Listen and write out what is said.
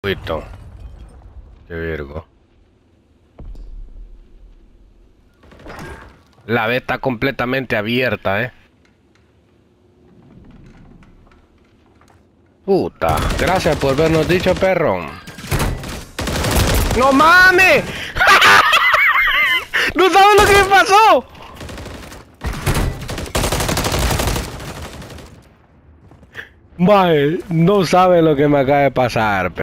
Listo. Qué virgo. La B está completamente abierta, Puta. Gracias por vernos dicho, perro. ¡No mames! ¡No sabes lo que me pasó! Mae, no sabe lo que me acaba de pasar,